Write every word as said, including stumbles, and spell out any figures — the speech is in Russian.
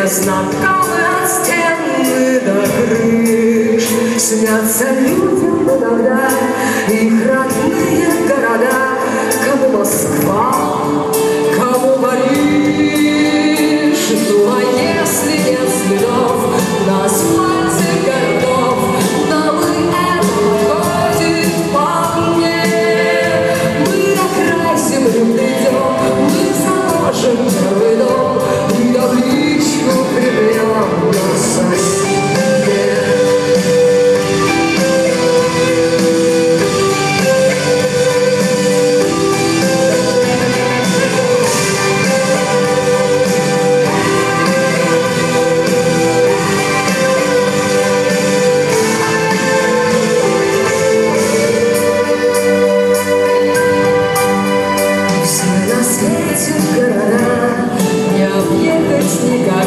мне знакомы от стены до крыш. Снятся людям иногда их родные города, кому Москва, кому Париж. Ну а если нет следов на асфальте городов, нам и это подходит вполне. Мы на край земли придем, мы заложим первый дом и табличку прибьем на соседе. Города не объехать никак.